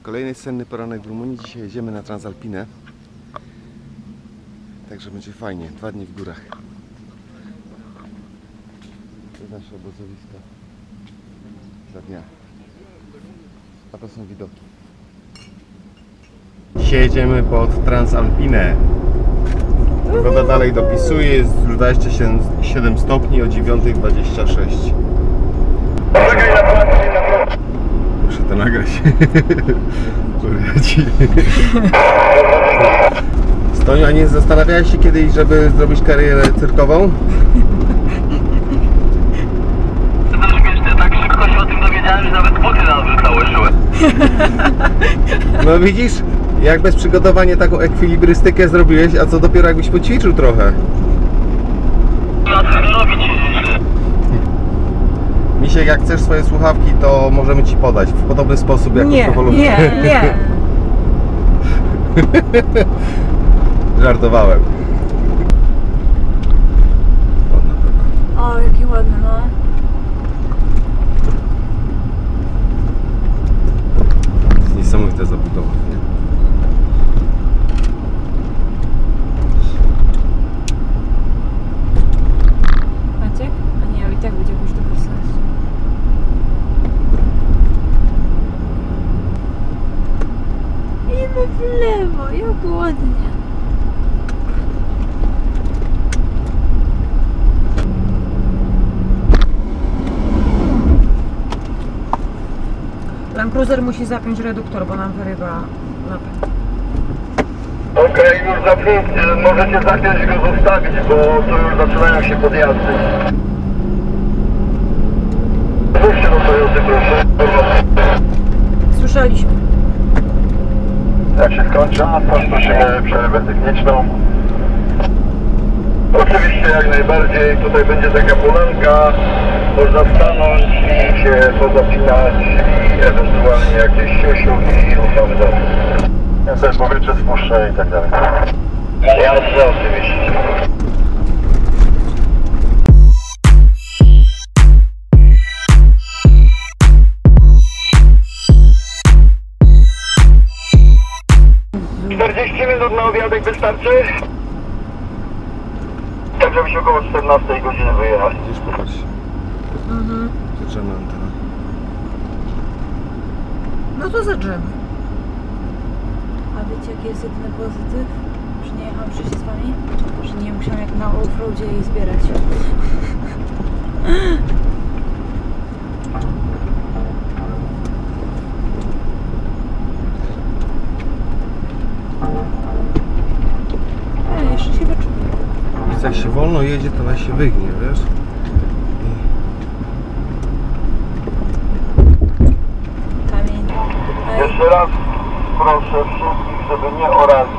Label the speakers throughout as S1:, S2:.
S1: Kolejny senny poranek w Rumunii. Dzisiaj jedziemy na Transalpinę. Także będzie fajnie. 2 dni w górach. To jest nasze obozowisko za dnia. A to są widoki. Dzisiaj jedziemy pod Transalpinę. Pogoda dalej dopisuje. Jest już 27 stopni o 9:26. Muszę to nagrać. Stoniu, a nie zastanawiałeś się kiedyś, żeby zrobić karierę cyrkową?
S2: To śmieszne, tak szybko się o tym dowiedziałem, że nawet buty nam założyły.
S1: No widzisz, jak bez przygotowania taką ekwilibrystykę zrobiłeś, a co dopiero jakbyś poćwiczył trochę.
S2: Ja chcę robić.
S1: Misiek, jak chcesz swoje słuchawki, to możemy ci podać w podobny sposób jak
S3: Nie, nie.
S1: Żartowałem. Ładna droga.
S3: O, jaki ładny, no.
S1: Jest niesamowita zabudowa, nie?
S3: Maciek? A nie, i tak będzie jakoś to bez sensu. Idziemy w lewo, jak ładnie. Land Cruiser musi zapiąć reduktor, bo nam wyrywa napęd.
S2: Okej, już zapięcie, możecie zapiąć go, zostawić, bo to już zaczynają się podjazdy. Wróćcie do Toyoty, proszę.
S3: Słyszeliśmy.
S2: Jak się skończy asfalt, prosimy przerwę techniczną. Oczywiście jak najbardziej, tutaj będzie taka polanka, można stanąć i się pozapinać i ewentualnie jakieś siusiu i ruszamy dalej. Ja też powietrze spuszczę i tak dalej. Jasne, oczywiście. Minut na obiadek wystarczy? Tak, żeby się około 14 godziny wyjechać.
S1: Gdzieś popatrz. Zaczynamy antena.
S3: No to zaczynamy. A wiecie jaki jest jedyny pozytyw? Że nie jechałam się z wami? Że nie musiałam jak na offroadzie jej zbierać. Jeszcze się wyczuję.
S1: Jak się wolno jedzie, to ona się wygnie, wiesz?
S3: Kamień.
S2: Jeszcze raz proszę wszystkich, żeby nie orali.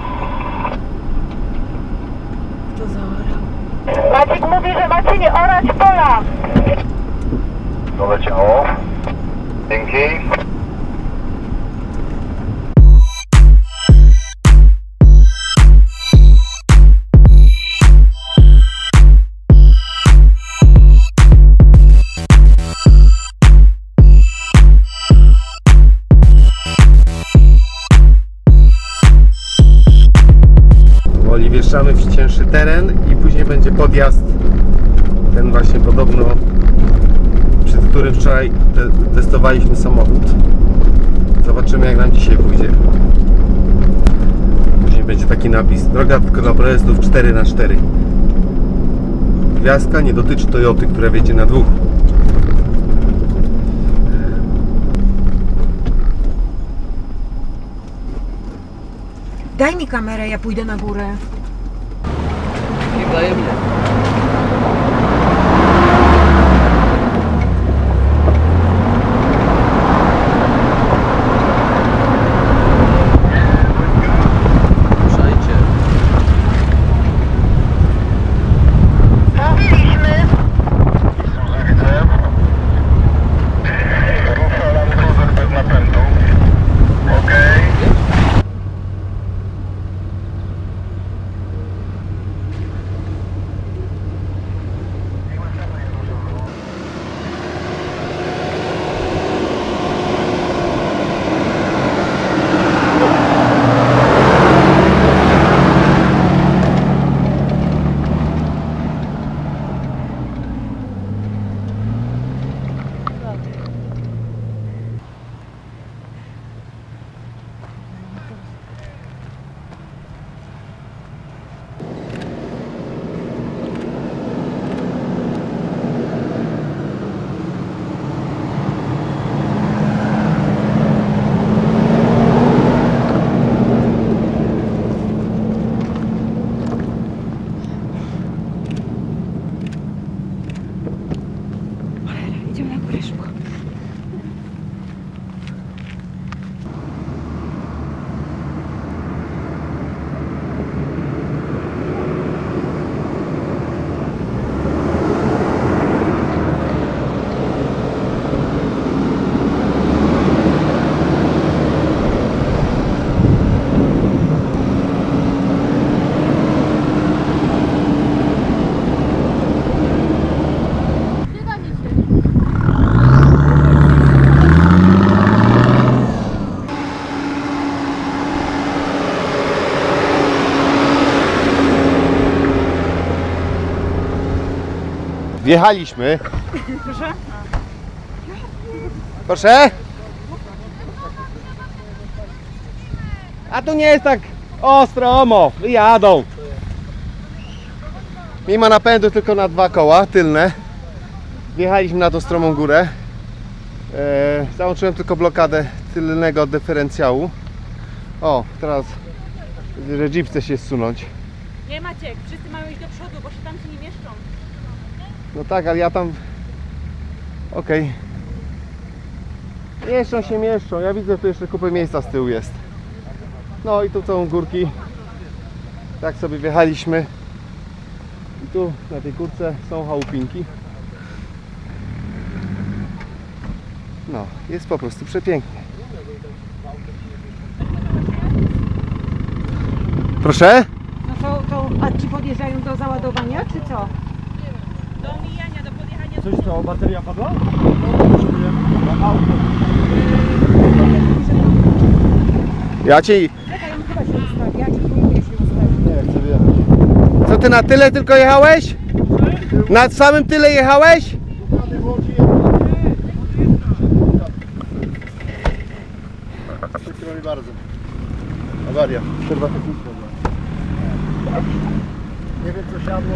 S3: Kto zaorał?
S4: Maciek mówi, że macie nie orać pola.
S2: Doleciało. Dzięki.
S1: Wjeżdżamy w cięższy teren i później będzie podjazd, ten właśnie podobno, przed którym wczoraj testowaliśmy samochód. Zobaczymy jak nam dzisiaj pójdzie. Później będzie taki napis: droga tylko dla projazdów 4x4. Gwiazdka nie dotyczy Toyoty, która wjedzie na 2.
S3: Daj mi kamerę, ja pójdę na górę.
S5: Nie wzajemnie. Ruszajcie.
S4: Mówiliśmy.
S2: Widzę. Rusza Land Cruiser bez napędu. Okej.
S3: szybko.
S1: Wjechaliśmy. Proszę? A tu nie jest tak ostro, omo, wyjadą. Nie ma napędu, tylko na 2 koła tylne. Wjechaliśmy na tą stromą górę. Załączyłem tylko blokadę tylnego dyferencjału. O, teraz że Jeep chce się zsunąć.
S3: Nie Maciek, wszyscy mają iść do przodu, bo się tam się nie mieszczą.
S1: No tak, ale ja tam... Okej. Mieszczą się, mieszczą. Ja widzę, że tu jeszcze kupę miejsca z tyłu jest. No i tu są górki. Tak sobie wjechaliśmy. I tu na tej górce są chałupinki. No, jest po prostu przepięknie. Proszę?
S6: No a ci podjeżdżają do załadowania, czy co?
S3: Do omijania, do podjechania.
S7: Coś to, bateria padła?
S1: Ja ci...
S6: Czekaj, on chyba się ustawi, ja ci próbuję się ustawić.
S7: Nie, chcę wjechać.
S1: Co ty na tyle tylko jechałeś? Na samym tyle jechałeś?
S7: Przykro mi bardzo. Awaria. Przerwa techniczna. Nie wiem co siadło.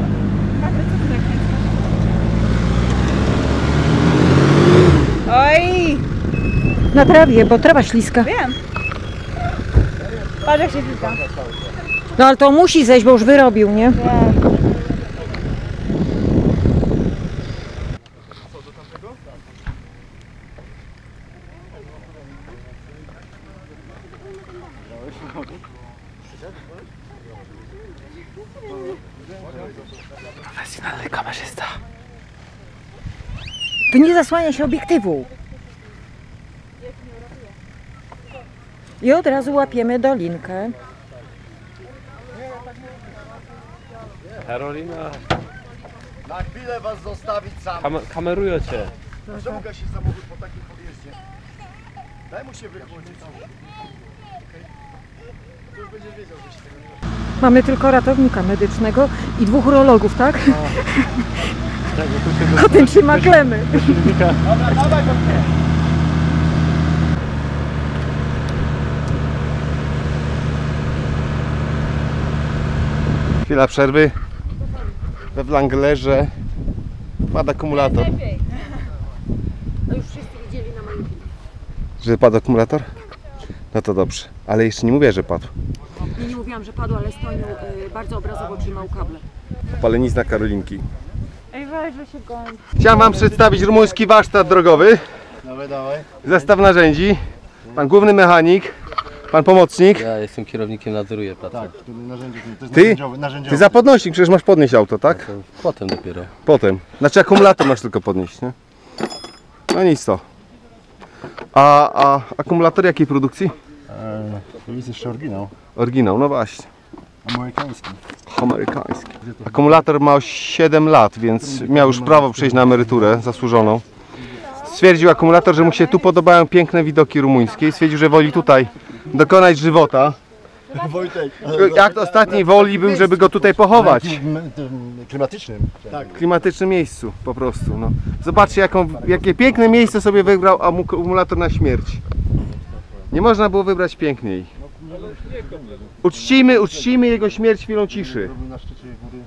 S3: Oj!
S6: Na trawie, bo trawa śliska.
S3: Wiem. Patrz jak się wita.
S6: No ale to musi zejść, bo już wyrobił, nie?
S1: Profesjonalny kamerzysta.
S6: To nie zasłania się obiektywu. I od razu łapiemy dolinkę.
S5: Karolina,
S7: Na chwilę was zostawić sam.
S5: kameruję cię.
S7: Czemu gasi samochód po takim podjeździe? Daj mu się wychłodzić. To już będziesz wiedział, że się tego nie da.
S6: Mamy tylko ratownika medycznego i 2 urologów, tak? A ten trzyma klemy.
S7: Dobra, dawaj do mnie.
S1: Chwila przerwy. We Wranglerze padł akumulator.
S6: No już wszyscy widzieli na moim filmie.
S1: Że padł akumulator? No to dobrze. Ale jeszcze nie mówię, że padł.
S6: Nie mówiłam, że padł, ale Stoniu bardzo obrazowo trzymał kable.
S1: Palenizna Karolinki.
S3: Ej, weź, że się goń.
S1: Chciałem wam przedstawić rumuński warsztat drogowy.
S7: Dawaj, dawaj.
S1: Zestaw narzędzi. Pan główny mechanik. Pan pomocnik.
S5: Ja jestem kierownikiem, nadzoruję pracę.
S7: Tak, to narzędzie, to jest
S1: Ty?
S7: narzędziowy.
S1: Ty za podnośnik, przecież masz podnieść auto, tak?
S5: To potem dopiero.
S1: Potem. Znaczy akumulator masz tylko podnieść, nie? No nic to. A akumulator jakiej produkcji?
S7: To jest jeszcze oryginał.
S1: Oryginał, no właśnie.
S7: Amerykański.
S1: Amerykański. Akumulator ma 7 lat, więc miał już prawo przejść na emeryturę zasłużoną. Stwierdził akumulator, że mu się tu podobają piękne widoki rumuńskie i stwierdził, że woli tutaj dokonać żywota.
S7: Wojtek.
S1: Jak ostatniej woli był, żeby go tutaj pochować.
S7: Klimatycznym. Tak.
S1: W klimatycznym miejscu po prostu. No. Zobaczcie jakie piękne miejsce sobie wybrał akumulator na śmierć. Nie można było wybrać piękniej. Uczcijmy jego śmierć chwilą ciszy.
S7: Na szczycie góry.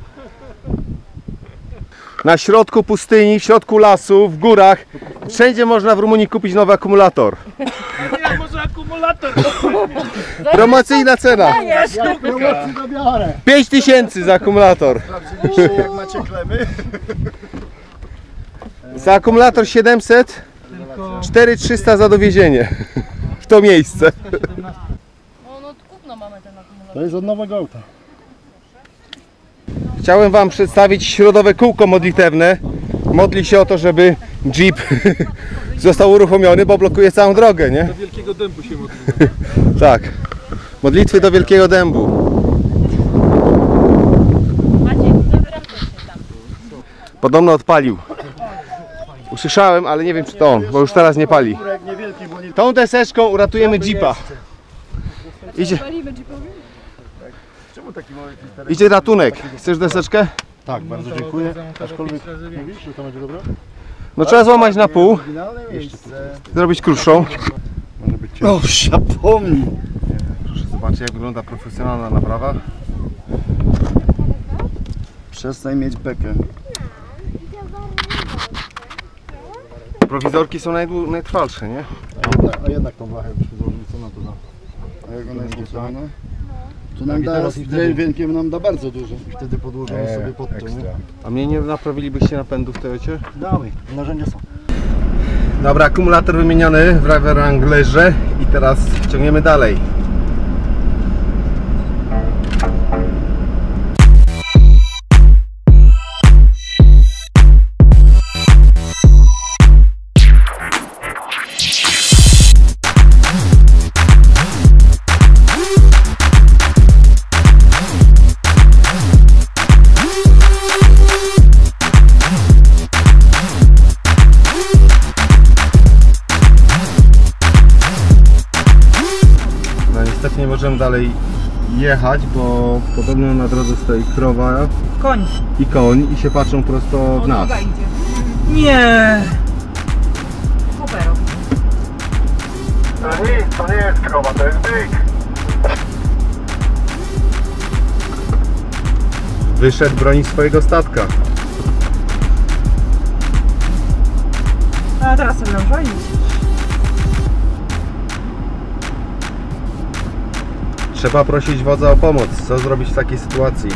S1: Na środku pustyni, w środku lasu, w górach. Wszędzie można w Rumunii kupić nowy akumulator.
S5: Jak może akumulator?
S1: Promocyjna cena.
S7: Jak promocji to biorę.
S1: 5000 za akumulator.
S7: Sprawdziliście jak macie klemy.
S1: Za akumulator 700, 4300 za dowiezienie w to miejsce.
S7: To jest od nowego auta.
S1: Chciałem Wam przedstawić środowe kółko modlitewne. Modli się o to, żeby Jeep został uruchomiony, bo blokuje całą drogę, nie?
S5: Do Wielkiego Dębu się modlimy.
S1: Tak. Modlitwy do Wielkiego Dębu. Podobno odpalił. Usłyszałem, ale nie wiem czy to on, bo już teraz nie pali.
S7: Niewielki, bo nie...
S1: Tą deseczką uratujemy Jeepa.
S7: Czemu taki mały filterek?
S1: Idzie ratunek. Chcesz deseczkę?
S7: Tak, bardzo dziękuję. Aczkolwiek mówisz, że to będzie dobre?
S1: No trzeba złamać na pół,
S7: Oryginalne miejsce.
S1: zrobić krótszą.
S7: Może być ciężko. O, zapomnij!
S1: Proszę zobaczyć jak wygląda profesjonalna naprawa.
S7: Przestań mieć bekę.
S1: Prowizorki są najtrwalsze, nie?
S7: A jednak tą blachę byśmy zrobili, co na to da? A jak ona jest mocowana? Tu nam da, z dźwiękiem nam da bardzo dużo. I wtedy podłożymy sobie pod to, nie?
S1: A mnie nie naprawilibyście napędu w Toyocie?
S7: Damy, narzędzia są.
S1: Dobra, akumulator wymieniony w River Wranglerze i teraz ciągniemy dalej. Niestety nie możemy dalej jechać, bo podobno na drodze stoi krowa
S3: Koń.
S1: i koń i się patrzą prosto w nas.
S3: Nie. Kopero.
S2: To nie jest krowa, to jest byk.
S1: Wyszedł bronić swojego statka.
S3: A teraz sobie nam żonić.
S1: Trzeba prosić wodza o pomoc. Co zrobić w takiej sytuacji?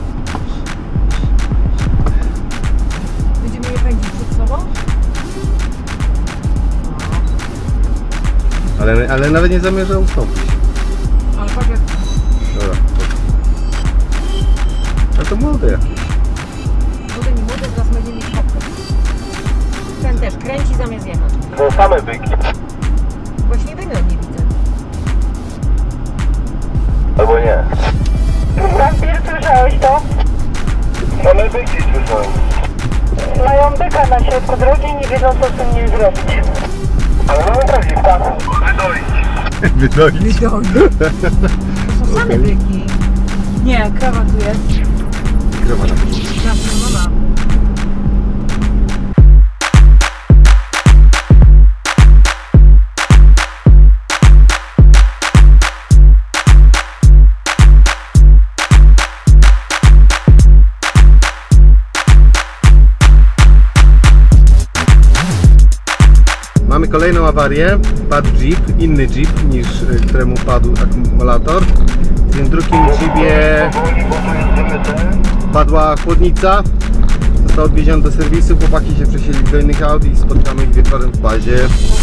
S3: Będziemy je pędzić przed sobą?
S1: Ale nawet nie zamierza ustąpić.
S3: Ale patrz jak...
S1: Dobra. A to młode jakieś.
S6: Młody nie młody, zaraz będzie mieć kopkę. Ten też kręci zamiast jechać.
S2: To same byki.
S6: Właśnie tego nie widzę.
S2: Albo nie.
S4: Wampir, słyszałeś to?
S2: Same byki słyszałem.
S4: Mają byka na środku drogi i nie wiedzą co z tym nim zrobić.
S2: Ale mamy taki stan. Wydoić.
S1: Wydoić.
S3: To są same byki. Nie, krawa tu jest.
S1: Krowa na porządku.
S3: Zaplanowana.
S1: Mamy kolejną awarię. Padł Jeep, inny Jeep niż któremu padł akumulator. W tym drugim Jeepie padła chłodnica. Został odwieziony do serwisu. Chłopaki się przesiedli do innych aut i spotkamy ich wieczorem w bazie.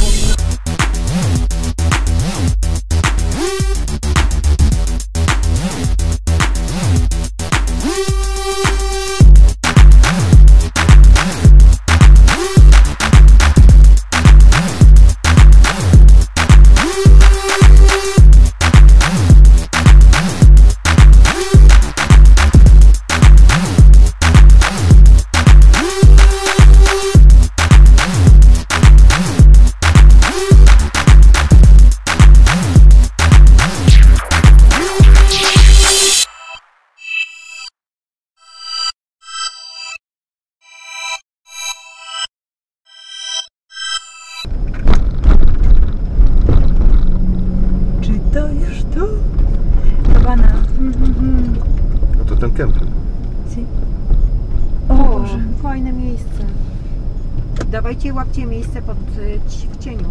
S3: To już tu? Kabana.
S1: No to ten kemping.
S3: O Boże.
S6: Fajne miejsce. Dawajcie, łapcie miejsce w cieniu.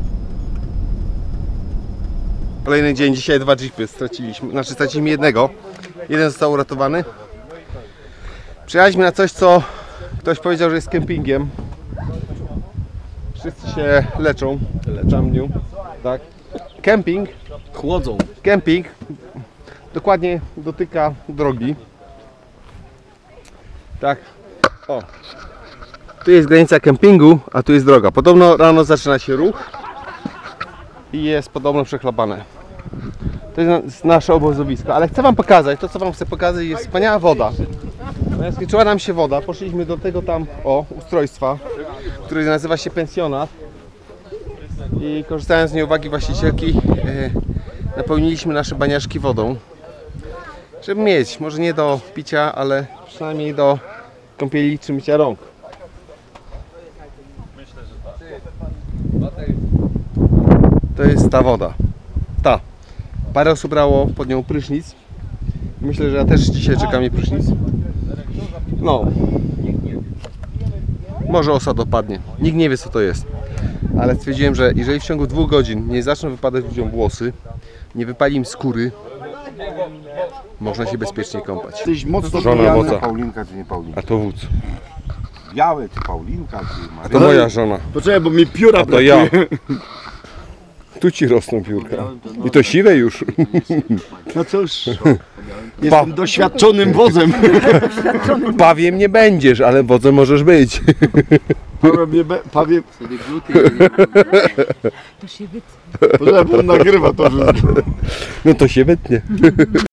S1: Kolejny dzień, dzisiaj 2 jeepy straciliśmy, znaczy straciliśmy jednego. Jeden został uratowany. Przyjechaliśmy na coś, co ktoś powiedział, że jest kempingiem. Wszyscy się leczą w tam dniu. Tak. Kemping.
S5: Chłodzą.
S1: Kemping dokładnie dotyka drogi. Tak. O. Tu jest granica kempingu, a tu jest droga. Podobno rano zaczyna się ruch i jest podobno przechlapane. To jest nasze obozowisko, ale chcę wam pokazać, to co wam chcę pokazać, jest wspaniała woda. Skończyła nam się woda, poszliśmy do tego tam, ustrojstwa, które nazywa się pensjonat. I korzystając z nieuwagi właścicielki, napełniliśmy nasze baniaszki wodą, żeby mieć, może nie do picia, ale przynajmniej do kąpieli czy mycia rąk. To jest ta woda. Ta. Parę osób brało pod nią prysznic. Myślę, że ja też dzisiaj czeka mnie prysznic. No. Może osad opadnie. Nikt nie wie, co to jest. Ale stwierdziłem, że jeżeli w ciągu 2 godzin nie zaczną wypadać ludziom włosy, nie wypali im skóry, można się bezpiecznie kąpać.
S7: Jesteś mocno
S1: Żona
S7: pijany.
S1: wodza.
S8: Paulinka czy nie Paulinka?
S1: A to wódz.
S8: Białe czy Paulinka czy Maria?
S1: To moja żona.
S7: Poczekaj, bo mi pióra
S1: A to ja. Tu ci rosną piórka. I to siwe już.
S7: No cóż, jestem doświadczonym wodzem.
S1: Pawiem nie będziesz, ale wodzem możesz być.
S7: Pawie,
S3: To się wytnie.
S7: poczekaj, bo on nagrywa to, że...
S1: No to się wytnie.